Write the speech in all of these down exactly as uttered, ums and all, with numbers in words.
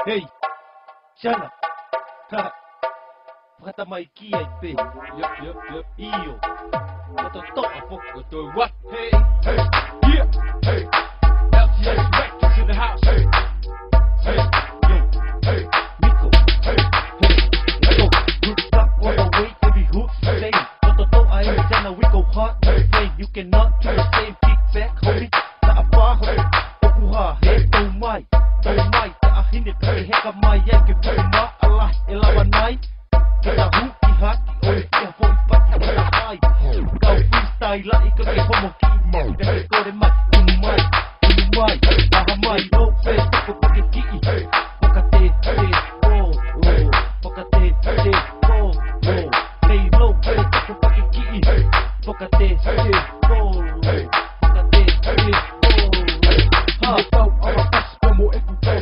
Hey, Chana, ha, bata mai kia i pe. Yup, yup, yup, io. Bata toa foco tôi what? Hey, hey, yeah, hey. L T S Records in the house. Hey, hey, yo, hey, Nico, hey, hey, let's go. Good stuff all the way, every hook say. Bata toa ai Chana, we go hard. Hey, you cannot do the same kick back, homie. Na apa, hey, okuha, hey, oh my, oh my. Hindi kami heka maya kipuma Allah ilawanay kita huki haki oi kia foi pati kita hai kau freestyle la ikaw kay homo ki kasi ko de mai umay umay bahamay no face ko pagki pokate te oh oh pokate te oh oh lay low face ko pagki pokate te oh pokate te oh ha tau ara pas como ekutau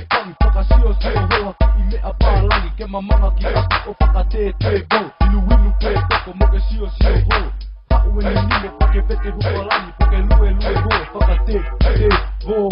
que mamanga ki ako o whakate te bo Inu inu te toko mo ke sio sio ho Hau e ni mo pa ke pete hukalani Po ke lue lue ho whakate te bo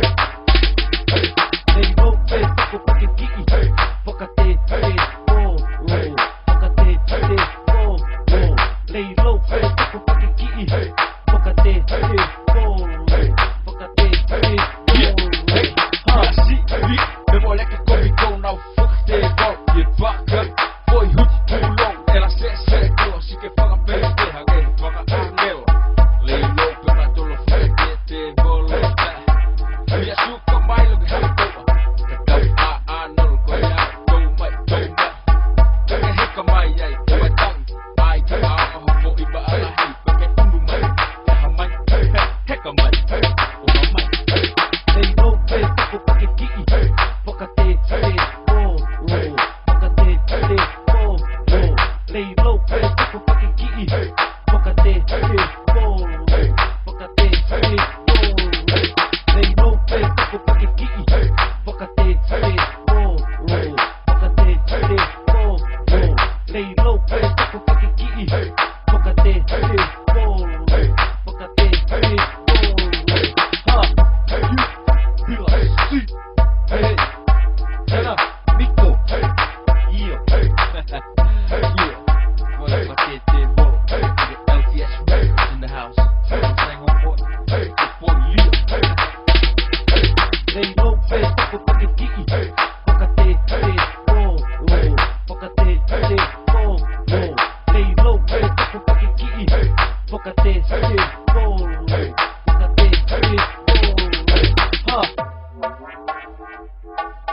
Nei no te toko pa ke ki Whakate te bo Whakate te bo Nei no te toko pa ke ki Whakate te bo Whakate te bo Ha si vi me moleka komi kou nau whakate bo Baka, foi huti tulong Ela se se ko si ke whaka pere te hake whaka angel Lei lo pe ma tolo whake te bolo ta Mia suka mai lo ke hake toa Ka tau a a nolo ko ya tau mai tau mai Kake heka mai ai te mai tangi Ai ka a maho po iba ala hei Pake undu mai Ka ha mai heka mai O ma mai Lei lo pe tako pake ki Whakate te oh oh Hey, oh, oh, lay low, hey, tako pake ki Pokate, hey, oh, pokate, hey, oh Lay low, hey, tako pake ki Pokate, hey, oh, pokate, hey, oh, oh Lay low, hey, tako pake ki Pokate, hey, oh, pokate, hey, oh Ha, you, be like C Hey, Chana, Nico, hey Yeah, hey, yeah, well, hey, my kid did whoa, hey, L T S Records in the house, hey, I'm saying on board, hey, for you, hey, hey, they low face, poko pake ki, hey, pokate, hey, oh, oh, pokate, hey, oh, oh, they low face, poko pake ki, hey, pokate, hey, oh, pokate, hey, oh, ha.